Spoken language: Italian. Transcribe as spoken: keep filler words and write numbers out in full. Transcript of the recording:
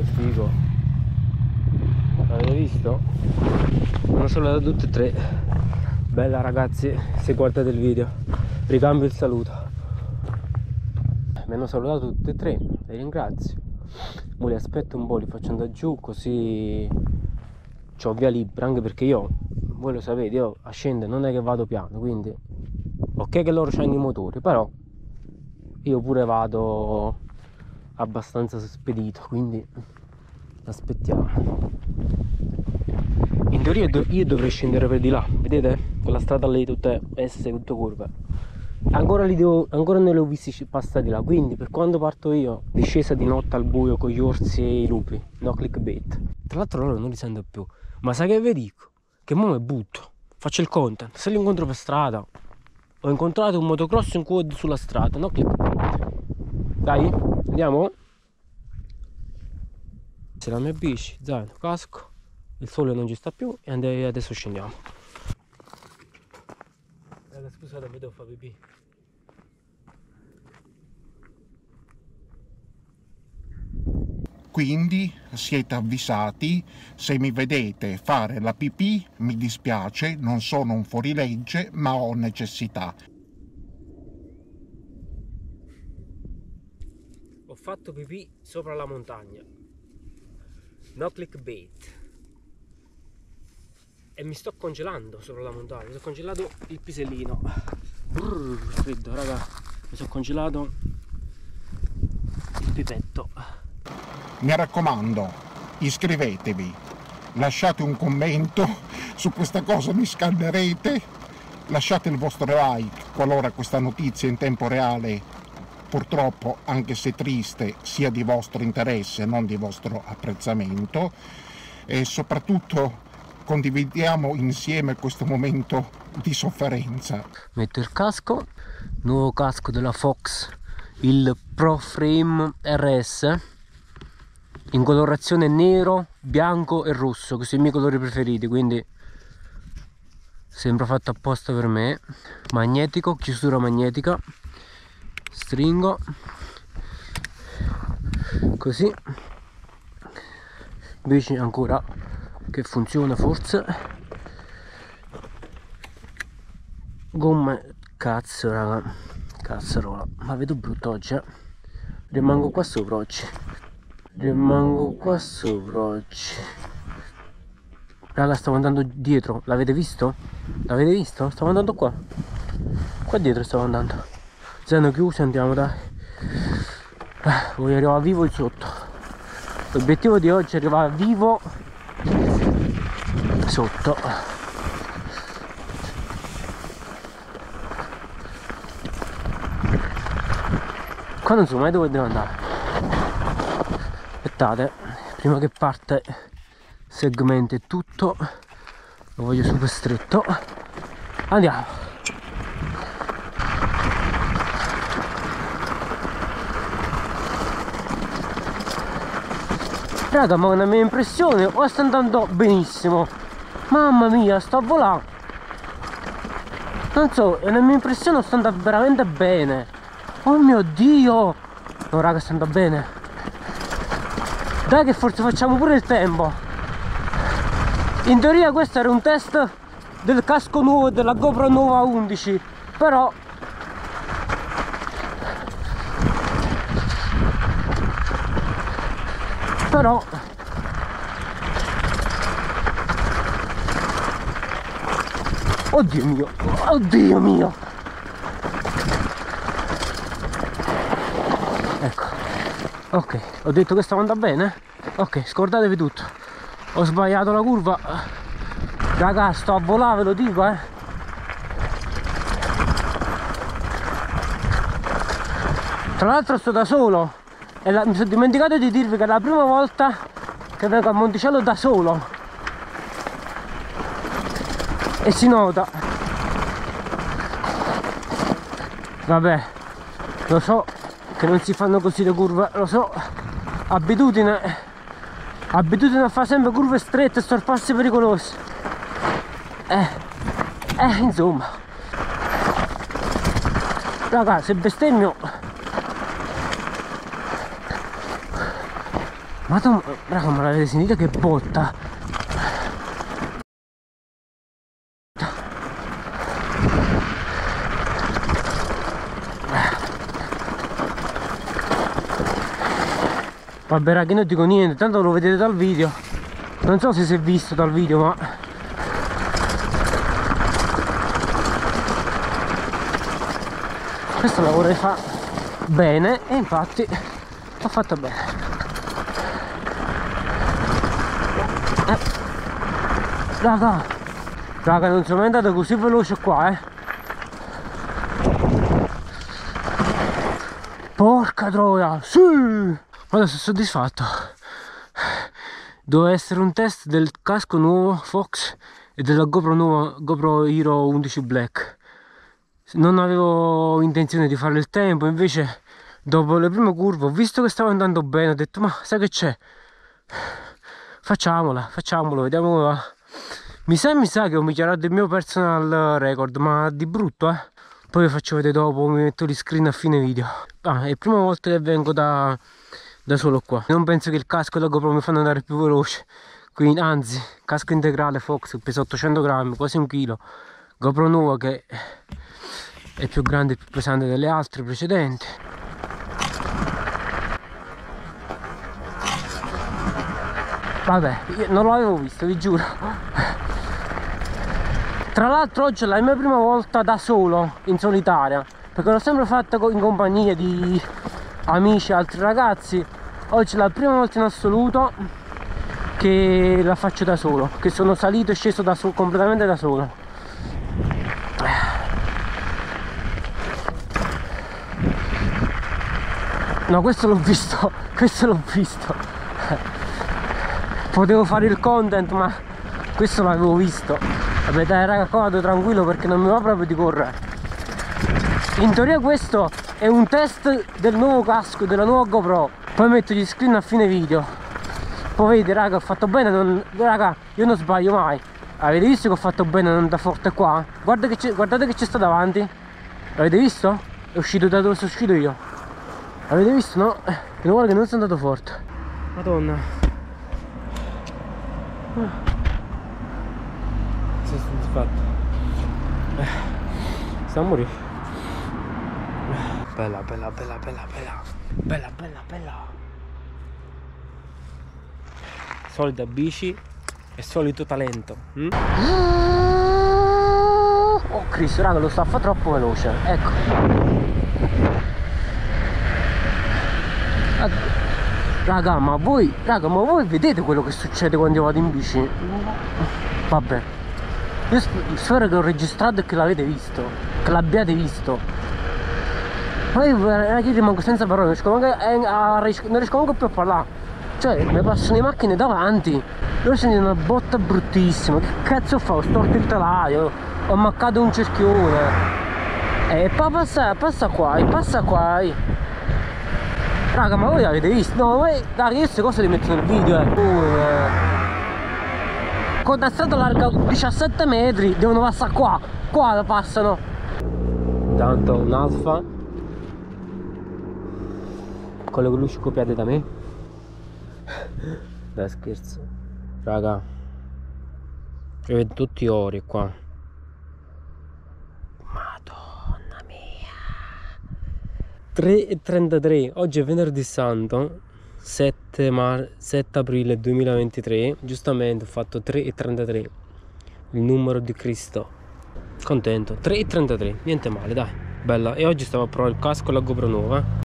che figo. Avete visto? Mi hanno salutato tutte e tre. Bella ragazzi, se guardate il video. Ricambio il saluto. Mi hanno salutato tutte e tre, li ringrazio. Ora li aspetto un po', li faccio andare giù così c'ho via libera, anche perché io, voi lo sapete, io a scendere non è che vado piano, quindi ok che loro hanno i motori, però io pure vado abbastanza spedito, quindi aspettiamo. In teoria io dovrei scendere per di là, vedete? Quella strada lì tutte S, tutte curve. Ancora, li devo, ancora ne li ho visti passati là, quindi per quando parto io, discesa di notte al buio con gli orsi e i lupi, no clickbait. Tra l'altro loro non li sento più, ma sai che vi dico? Che mo mi butto, faccio il content, se li incontro per strada, ho incontrato un motocross in quad sulla strada, no clickbait. Dai, andiamo? Se la mia bici, zaino, casco, il sole non ci sta più e adesso scendiamo. Raga, scusate, mi devo fare pipì. Quindi siete avvisati, se mi vedete fare la pipì mi dispiace, non sono un fuorilegge ma ho necessità. Ho fatto pipì sopra la montagna, no clickbait, e mi sto congelando sopra la montagna, mi sono congelato il pisellino. Brrr, freddo raga, mi sono congelato il pipetto. Mi raccomando, iscrivetevi, lasciate un commento, su questa cosa mi scannerete, lasciate il vostro like qualora questa notizia in tempo reale, purtroppo anche se triste, sia di vostro interesse, non di vostro apprezzamento, e soprattutto condividiamo insieme questo momento di sofferenza. Metto il casco, nuovo casco della Fox, il Pro Frame R S, in colorazione nero, bianco e rosso, questi sono i miei colori preferiti, quindi sembra fatto apposta per me. Magnetico, chiusura magnetica, stringo così, bici ancora che funziona forse, gomme, cazzo raga, cazzarola, ma vedo brutto oggi, eh? Rimango qua sopra oggi, rimango qua sopra oggi, raga. Stavo andando dietro, l'avete visto? L'avete visto? Stavo andando qua, qua dietro stavo andando. Zeno chiuso, andiamo dai, eh, voglio arrivare vivo il sotto. L'obiettivo di oggi è arrivare vivo sotto. Qua non so mai dove devo andare. Aspettate, prima che parte segmento e tutto, lo voglio super stretto. Andiamo. Raga, ma una mia impressione, o sta andando benissimo, mamma mia, sto a volare, non so, è una mia impressione, o sta andando veramente bene, oh mio dio, no raga, sta andando bene, dai che forse facciamo pure il tempo. In teoria questo era un test del casco nuovo della GoPro Nova undici, però però oddio mio, oddio mio, ecco, ok, ho detto che stavo andando bene, ok, scordatevi tutto, ho sbagliato la curva, raga, sto a volare, ve lo dico, eh. Tra l'altro sto da solo. E la, mi sono dimenticato di dirvi che è la prima volta che vengo a Monticello da solo e si nota. Vabbè, lo so che non si fanno così le curve, lo so, abitudine abitudine a fare sempre curve strette e sorpassi pericolosi, eh, eh insomma raga, se bestemmio Madonna, raga, ma l'avete sentito che botta? Vabbè raga, non dico niente, tanto lo vedete dal video. Non so se si è visto dal video, ma questo la vorrei fare bene, e infatti l'ho fatto bene. Eh. Raga, raga, non sono mai andato così veloce qua, eh. Porca troia, sì! Ora sono soddisfatto. Doveva essere un test del casco nuovo Fox e della GoPro nuova GoPro Hero undici Black. Non avevo intenzione di fare il tempo, invece dopo le prime curve ho visto che stavo andando bene, ho detto ma sai che c'è? Facciamola, facciamolo, vediamo come va. Mi sa, mi sa che ho migliorato il mio personal record, ma di brutto, eh. Poi vi faccio vedere dopo, mi metto gli screen a fine video. Ah, è la prima volta che vengo da, da solo qua. Non penso che il casco e la GoPro mi fanno andare più veloce. Quindi, anzi, casco integrale Fox, pesa ottocento grammi, quasi un chilo. GoPro nuova che è più grande e più pesante delle altre precedenti. Vabbè, io non l'avevo visto, vi giuro. Tra l'altro oggi è la mia prima volta da solo, in solitaria, perché l'ho sempre fatta in compagnia di amici e altri ragazzi. Oggi è la prima volta in assoluto che la faccio da solo, che sono salito e sceso da solo, completamente da solo. No, questo l'ho visto, questo l'ho visto. Potevo fare il content, ma questo l'avevo visto. Vabbè dai raga, qua vado tranquillo perché non mi va proprio di correre. In teoria questo è un test del nuovo casco, della nuova GoPro. Poi metto gli screen a fine video. Poi vedete raga, ho fatto bene, non... raga, io non sbaglio mai. Avete visto che ho fatto bene non da forte qua? Guarda che guardate che c'è sta davanti. Avete visto? È uscito da dove sono uscito io. Avete visto, no? E guarda che non sono andato forte. Madonna. Ah. Sono soddisfatto. Eh. Sta a morire. Bella, bella, bella, bella, bella. Bella, bella, bella. Solita bici e solito talento. Mm? Oh Cristo, raga, lo sta a fare troppo veloce. Ecco. Raga, ma voi, raga, ma voi vedete quello che succede quando io vado in bici? Vabbè. Io spero che ho registrato e che l'avete visto, che l'abbiate visto. Poi io rimango senza parole, non riesco manco a, non riesco manco più a parlare. Cioè, mi passano le macchine davanti, io sento una botta bruttissima. Che cazzo fa? Ho storto il telaio, ho ammaccato un cerchione. E poi passa, passa qua, e passa qua. Raga, ma voi avete visto? No, voi, raga, io queste cose le metto nel video, eh. Uh, con la strada larga diciassette metri, devono passare qua, qua la passano. Intanto un Alfa con le luci copiate da me. Dai scherzo. Raga, ci vedo tutti ori qua. Madonna mia. tre e trentatré, oggi è venerdì santo, sette aprile duemilaventitré. Giustamente ho fatto tre e trentatré, il numero di Cristo. Contento. Tre e trentatré, niente male, dai, bella. E oggi stavo a provare il casco e la GoPro nuova.